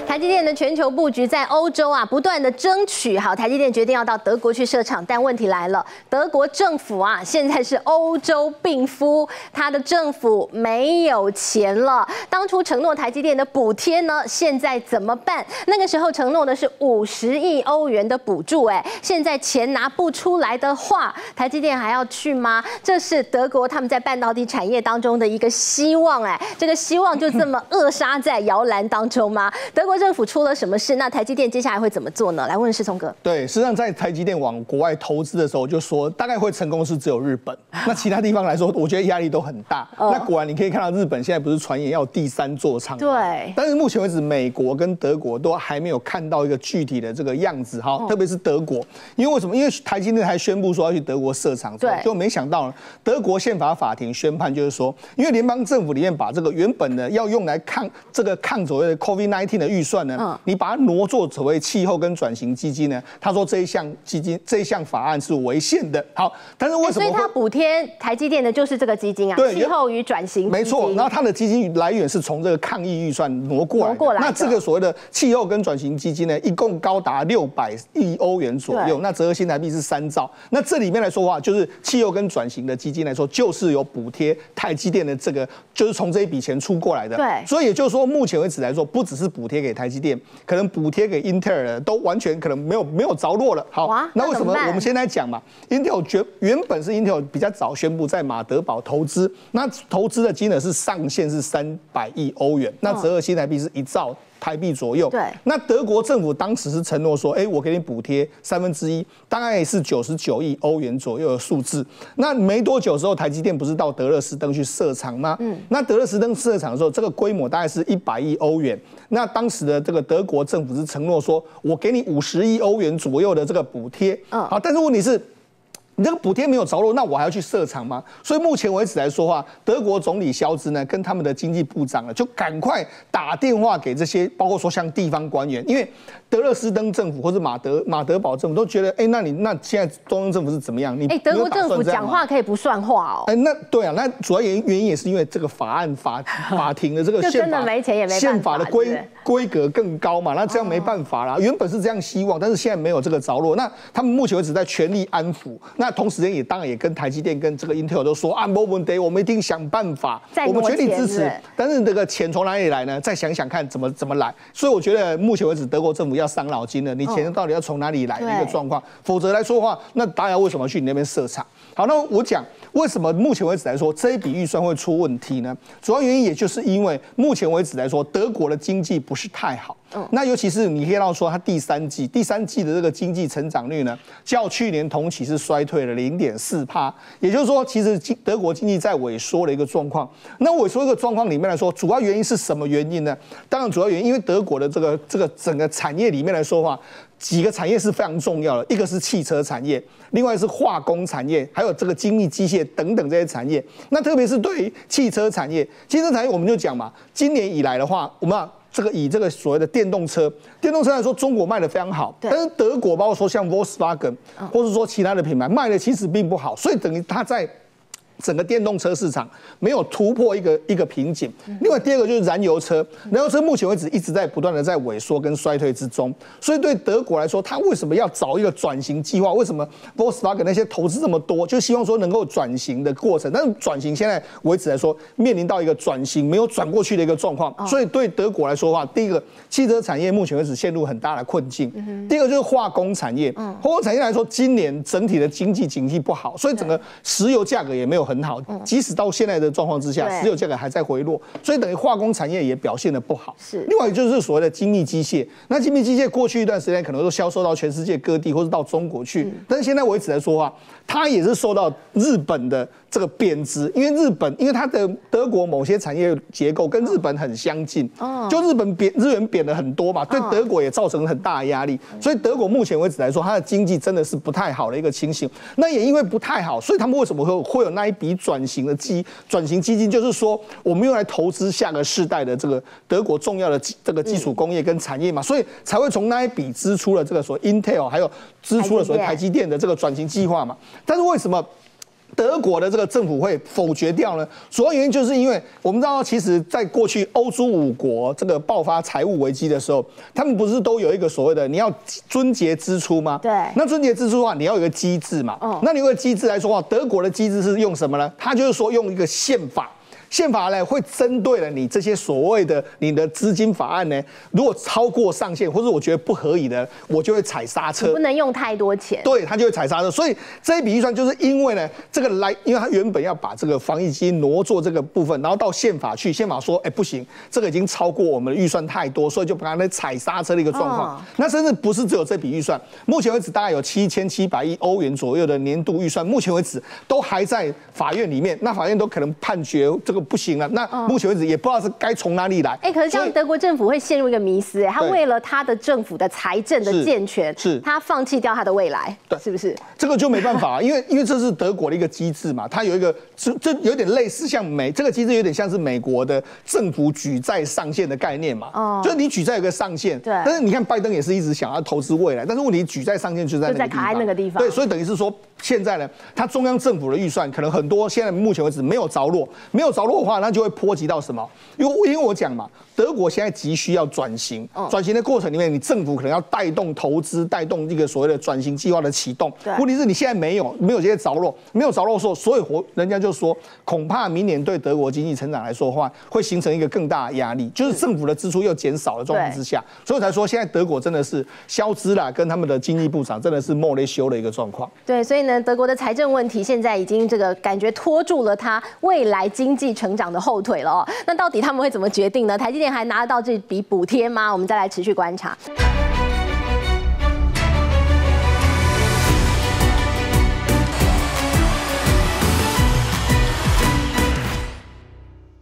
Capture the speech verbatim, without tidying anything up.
台积电的全球布局在欧洲啊，不断的争取。好，台积电决定要到德国去设厂，但问题来了，德国政府啊，现在是欧洲病夫，他的政府没有钱了。当初承诺台积电的补贴呢，现在怎么办？那个时候承诺的是五十亿欧元的补助，哎，现在钱拿不出来的话，台积电还要去吗？这是德国他们在半导体产业当中的一个希望，哎，这个希望就这么扼杀在摇篮当中吗？德国政府出了什么事？那台积电接下来会怎么做呢？来问世聪哥。 对，实际上在台积电往国外投资的时候，就说大概会成功是只有日本，那其他地方来说，我觉得压力都很大。哦、那果然你可以看到，日本现在不是传言要有第三座厂， 对。 但是目前为止，美国跟德国都还没有看到一个具体的这个样子哈，哦、特别是德国，因为为什么？因为台积电还宣布说要去德国设厂，对，就没想到呢，德国宪法法庭宣判就是说，因为联邦政府里面把这个原本呢要用来抗这个抗所谓的 COVID 十九 的预算呢，嗯、你把它挪作所谓气候跟转型基金呢，他说这一项基金这一项法案是违宪的。好，但是为什么？ 所以他补贴台积电的就是这个基金啊，气候与转型基金。 没错，然后它的基金来源是从这个抗疫预算挪过来。挪过来。那这个所谓的气候跟转型基金呢，一共高达六百亿欧元左右，那折合新台币是三兆。那这里面来说的话，就是气候跟转型的基金来说，就是有补贴台积电的这个，就是从这一笔钱出过来的。 对。 所以也就是说，目前为止来说，不只是补贴给台积电，可能补贴给英特尔的都完全可能没有没有着落了。好，那为什么我们现在讲嘛 ？Intel 原原本是 Intel 比较早宣布在马德堡投资，那投资的金额是上限是三百亿欧元，那折合新台币是一兆台币左右。 对。 那德国政府当时是承诺说，哎、欸，我给你补贴三分之一，大概是九十九亿欧元左右的数字。那没多久之后，台积电不是到德勒斯登去设厂吗？嗯。那德勒斯登设厂的时候，这个规模大概是一百亿欧元。那当时的这个德国政府是承诺说，我给你五十亿欧元左右的这个补贴。嗯。好，但是问题是，你这个补贴没有着落，那我还要去设厂吗？所以目前为止来说话，德国总理肖兹呢，跟他们的经济部长呢，就赶快打电话给这些，包括说像地方官员，因为德勒斯登政府或者马德马德堡政府都觉得，哎、欸，那你那现在中央政府是怎么样？你哎、欸，德国政府讲话可以不算话哦。 哎、欸，那对啊，那主要原因原因也是因为这个法案法法庭的这个宪法宪法的规规格更高嘛，那这样没办法啦。原本是这样希望，但是现在没有这个着落。那他们目前为止在全力安抚。那同时间也当然也跟台积电跟这个 Intel 都说啊，没问题，我们一定想办法，我们全力支持。但是这个钱从哪里来呢？再想想看怎么怎么来。所以我觉得目前为止，德国政府要伤脑筋了，你钱到底要从哪里来的一个状况？否则来说的话，那大家为什么去你那边设厂？好，那我讲为什么目前为止来说这一笔预算会出问题呢？主要原因也就是因为目前为止来说，德国的经济不是太好。嗯、那尤其是你可以到说，它第三季第三季的这个经济成长率呢，较去年同期是衰退了零点四趴，也就是说，其实德国经济在萎缩的一个状况。那萎缩一个状况里面来说，主要原因是什么原因呢？当然，主要原因因为德国的这个这个整个产业里面来说的话，几个产业是非常重要的，一个是汽车产业，另外是化工产业，还有这个精密机械等等这些产业。那特别是对于汽车产业，汽车产业我们就讲嘛，今年以来的话，我们要这个以这个所谓的电动车，电动车来说，中国卖的非常好，但是德国包括说像 Volkswagen 或是说其他的品牌卖的其实并不好，所以等于它在整个电动车市场没有突破一个一个瓶颈。另外第二个就是燃油车，燃油车目前为止一直在不断的在萎缩跟衰退之中，所以对德国来说，它为什么要找一个转型计划？为什么 Volkswagen 那些投资这么多，就希望说能够转型的过程？但是转型现在为止来说，面临到一个转型没有转过去的一个状况，所以对德国来说的话，第一个汽车产业目前为止陷入很大的困境，第二个就是化工产业，化工产业来说，今年整体的经济景气不好，所以整个石油价格也没有很好，即使到现在的状况之下，石油价格还在回落，所以等于化工产业也表现得不好。是，另外就是所谓的精密机械，那精密机械过去一段时间可能都销售到全世界各地，或是到中国去，嗯、但是现在为止来说的话，它也是受到日本的这个贬值，因为日本因为它的德国某些产业结构跟日本很相近，哦、就日本贬日元贬了很多嘛，对德国也造成很大的压力，所以德国目前为止来说，它的经济真的是不太好的一个情形。那也因为不太好，所以他们为什么会会有那一笔转型的基转型基金，就是说我们用来投资下个世代的这个德国重要的这个基础工业跟产业嘛，所以才会从那一笔支出了这个所谓 Intel， 还有支出了所谓台积电的这个转型计划嘛。但是为什么德国的这个政府会否决掉呢？主要原因就是因为我们知道，其实在过去欧洲五国这个爆发财务危机的时候，他们不是都有一个所谓的你要撙节支出吗？ 对。 那撙节支出的话，你要有一个机制嘛。哦。那你有个机制来说的话，德国的机制是用什么呢？它就是说用一个宪法。宪法呢会针对了你这些所谓的你的资金法案呢，如果超过上限或者我觉得不合理的，我就会踩刹车， 不能用太多钱。 对，他就会踩刹车。所以这一笔预算就是因为呢，这个来，因为他原本要把这个防疫基金挪作这个部分，然后到宪法去，宪法说，哎不行，这个已经超过我们的预算太多，所以就把它踩刹车的一个状况。哦、那甚至不是只有这笔预算，目前为止大概有七千七百亿欧元左右的年度预算，目前为止都还在法院里面，那法院都可能判决这个不行了。那目前为止也不知道是该从哪里来。 哎、欸，可是这样德国政府会陷入一个迷思，哎，他为了他的政府的财政的健全， 是他放弃掉他的未来，对，是不是？ 这个就没办法，因为因为这是德国的一个机制嘛，它有一个这这有点类似像美这个机制有点像是美国的政府举债上限的概念嘛，哦，就是你举债有个上限，对。但是你看拜登也是一直想要投资未来，但是问题举债上限就在那个地方， 就在卡在那个地方， 对，所以等于是说现在呢，他中央政府的预算可能很多，现在目前为止没有着落，没有着落的话，那就会波及到什么？因为因为我讲嘛，德国现在急需要转型，转型的过程里面，你政府可能要带动投资，带动一个所谓的转型计划的启动。问题是你现在没有，没有这些着落，没有着落的时候，所以活人家就说，恐怕明年对德国经济成长来说的话，会形成一个更大的压力，就是政府的支出又减少的状况之下，所以我才说现在德国真的是消资啦，跟他们的经济部长真的是莫雷修的一个状况。 对，所以呢，德国的财政问题现在已经这个感觉拖住了它未来经济成长的后腿了哦。那到底他们会怎么决定呢？台积电还拿得到这笔补贴吗？我们再来持续观察。